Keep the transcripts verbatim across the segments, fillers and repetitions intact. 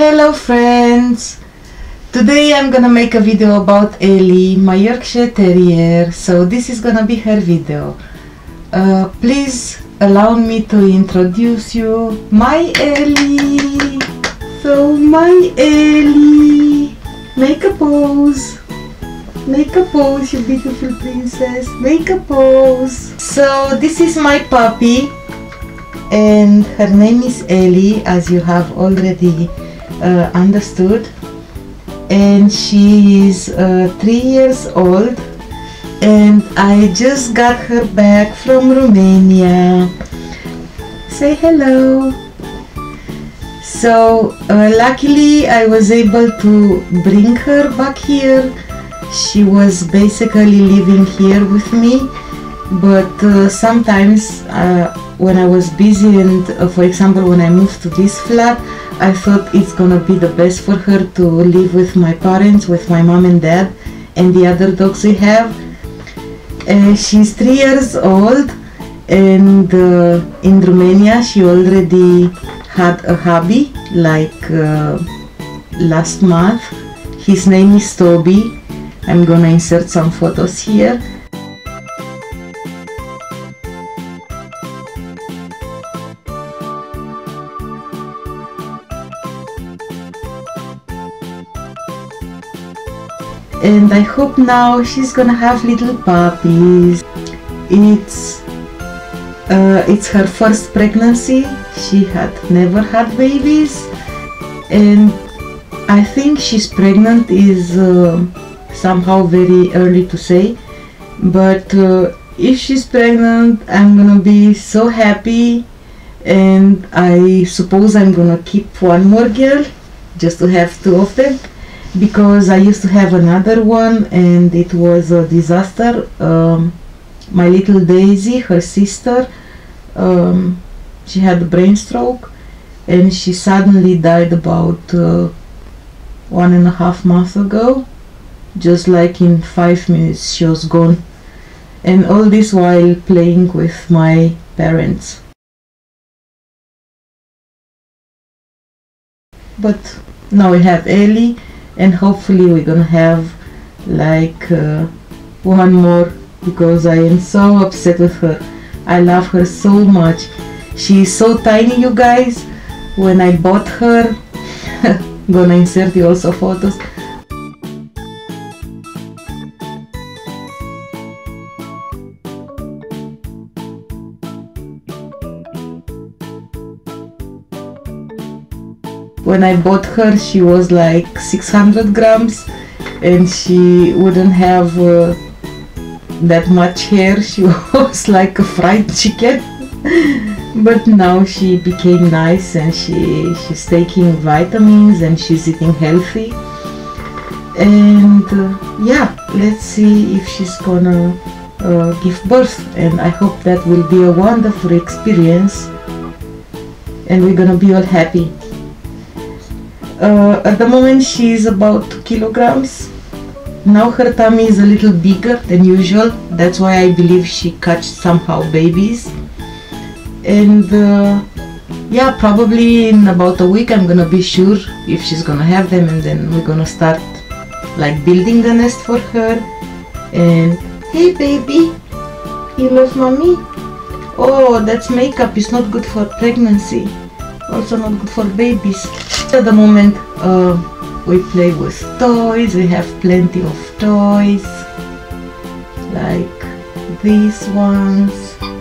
Hello friends! Today I'm gonna make a video about Ellie, my Yorkshire Terrier. So this is gonna be her video. Uh, please allow me to introduce you my Ellie. So my Ellie, make a pose. Make a pose, you beautiful princess. Make a pose. So this is my puppy, and her name is Ellie, as you have already uh, understood. And she is uh, three years old, and I just got her back from Romania. Say hello. So uh, luckily I was able to bring her back here. She was basically living here with me, but uh, sometimes uh, when I was busy and uh, for example when I moved to this flat, I thought it's gonna be the best for her to live with my parents, with my mom and dad and the other dogs we have. Uh, she's three years old, and uh, in Romania she already had a hubby like uh, last month. His name is Toby. I'm gonna insert some photos here. And I hope now she's gonna have little puppies. It's uh, it's her first pregnancy. She had never had babies, and I think she's pregnant is uh, somehow very early to say, but uh, if she's pregnant, I'm gonna be so happy, and I suppose I'm gonna keep one more girl just to have two of them, because I used to have another one and it was a disaster. Um, my little Daisy, her sister, um, she had a brain stroke and she suddenly died about uh, one and a half months ago. Just like in five minutes she was gone, and all this while playing with my parents. But now we have Ellie, and hopefully we're gonna have like uh, one more, because I am so upset with her. I love her so much. She is so tiny, you guys. When I bought her, I'm gonna insert you also photos. When I bought her, she was like six hundred grams, and she wouldn't have uh, that much hair. She was like a fried chicken. But now she became nice, and she she's taking vitamins and she's eating healthy. And uh, yeah, let's see if she's gonna uh, give birth, and I hope that will be a wonderful experience and we're gonna be all happy. Uh, at the moment she is about two kilograms. Now her tummy is a little bigger than usual. That's why I believe she catch somehow babies. And uh, yeah, probably in about a week I'm gonna be sure if she's gonna have them, and then we're gonna start like building the nest for her. And hey baby, you love mommy? Oh, that's makeup. It's not good for pregnancy, also not good for babies. At the moment uh, we play with toys. We have plenty of toys like these ones.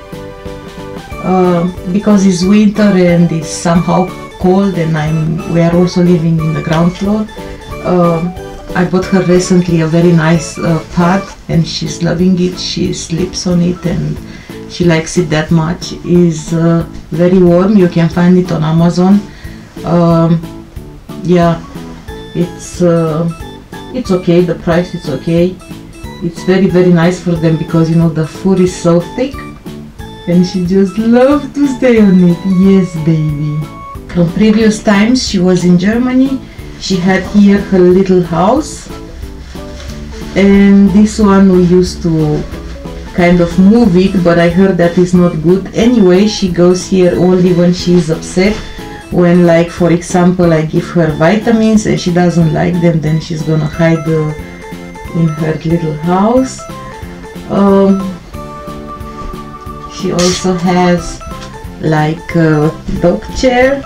Uh, because it's winter and it's somehow cold, and I'm we are also living in the ground floor. Uh, I bought her recently a very nice uh, pad, and she's loving it. She sleeps on it and she likes it that much. It's uh, very warm. You can find it on Amazon. Um, yeah, it's uh, it's okay. The price is okay. It's very very nice for them, because you know the fur is so thick, and she just loves to stay on it. Yes baby. From previous times she was in Germany, she had here her little house, and this one we used to kind of move it, but I heard that is not good. Anyway, she goes here only when she is upset. when, like, for example, I give her vitamins and she doesn't like them, then she's gonna hide uh, in her little house. Um, she also has like a dog chair.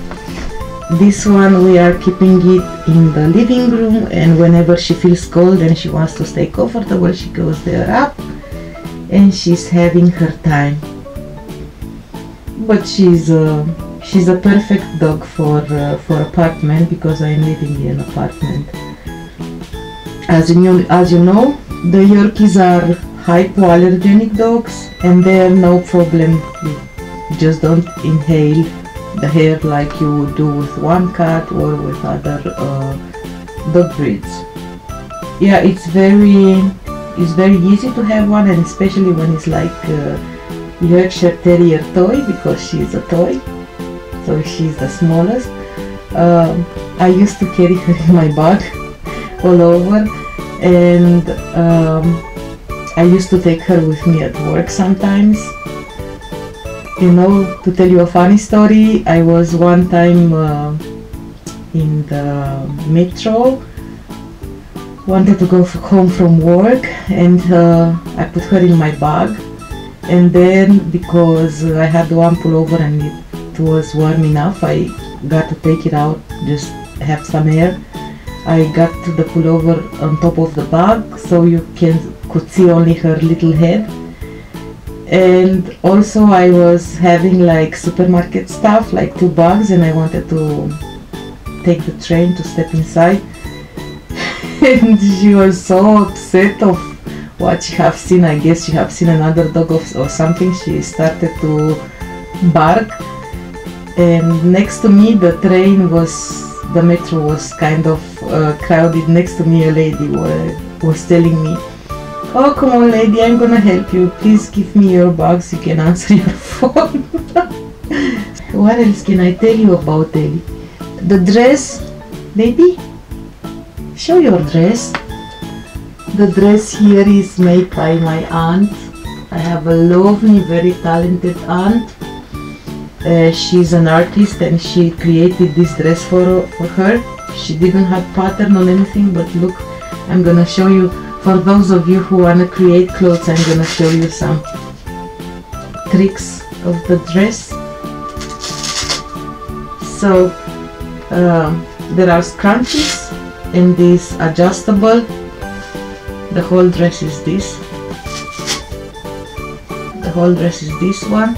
This one we are keeping it in the living room, and whenever she feels cold and she wants to stay comfortable, she goes there up and she's having her time. But she's a she's a perfect dog for uh, for apartment, because I'm living in an apartment. As you know, as you know, the Yorkies are hypoallergenic dogs, and they're no problem. You just don't inhale the hair like you would do with one cat or with other uh, dog breeds. Yeah, it's very it's very easy to have one, and especially when it's like uh, Yorkshire Terrier toy, because she's a toy, so she's the smallest. Um, I used to carry her in my bag all over, and um, I used to take her with me at work sometimes. You know, to tell you a funny story, I was one time uh, in the metro, wanted to go home from work, and uh, I put her in my bag, and then because I had one pullover and it was warm enough, I got to take it out, just have some air. I got to the pullover on top of the bag, so you can could see only her little head. And also I was having like supermarket stuff, like two bags, and I wanted to take the train to step inside. And she was so upset of what she have seen. I guess she have seen another dog of, or something. She started to bark. And next to me, the train was, the metro was kind of uh, crowded. Next to me, a lady was, was telling me, "Oh, come on, lady, I'm gonna help you. Please give me your bags, you can answer your phone." What else can I tell you about Ellie? The dress, baby, show your dress. The dress here is made by my aunt. I have a lovely, very talented aunt. Uh, she's an artist, and she created this dress for, for her. She didn't have pattern on anything, but look, I'm gonna show you. For those of you who want to create clothes, I'm gonna show you some tricks of the dress. So um, there are scrunchies, and this adjustable. The whole dress is this. The whole dress is this one.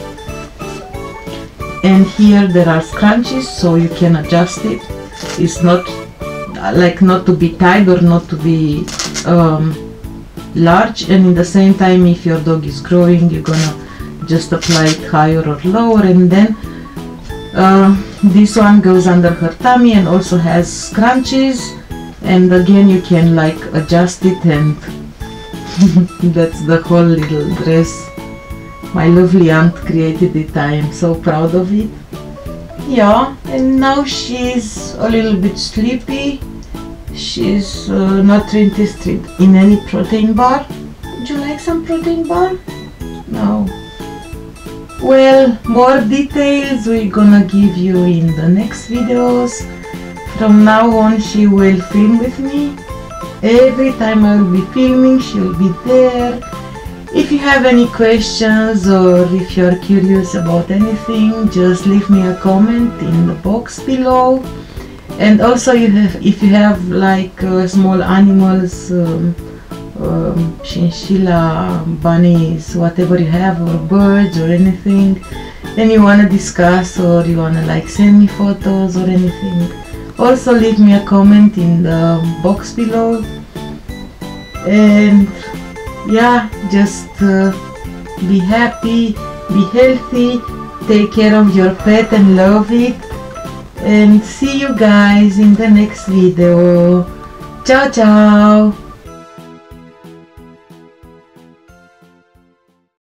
And here there are scrunchies, so you can adjust it. It's not like not to be tight or not to be um, large, and in the same time, if your dog is growing, you're gonna just apply it higher or lower. And then uh, this one goes under her tummy and also has scrunchies, and again you can like adjust it, and that's the whole little dress. My lovely aunt created it. I am so proud of it. Yeah, and now she's a little bit sleepy. She's uh, not interested in any protein bar. Would you like some protein bar? No. Well, more details we're gonna give you in the next videos. From now on, she will film with me. Every time I will be filming, she will be there. If you have any questions, or if you're curious about anything, just leave me a comment in the box below. And also, you have, if you have like uh, small animals, um, um, chinchilla, bunnies, whatever you have, or birds or anything, then you want to discuss, or you want to like send me photos or anything, also leave me a comment in the box below. And yeah, just uh, be happy, be healthy, take care of your pet and love it. And see you guys in the next video. Ciao ciao.